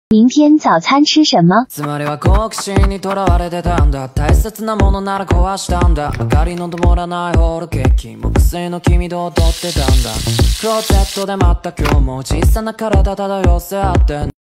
明天早餐吃什么？ つまりは好奇心にとらわれてたんだ。大切なものなら壊したんだ。明かりの灯らないホールケーキ、木製の君と踊ってたんだ。クローゼットでまた今日も小さな体漂わせ合って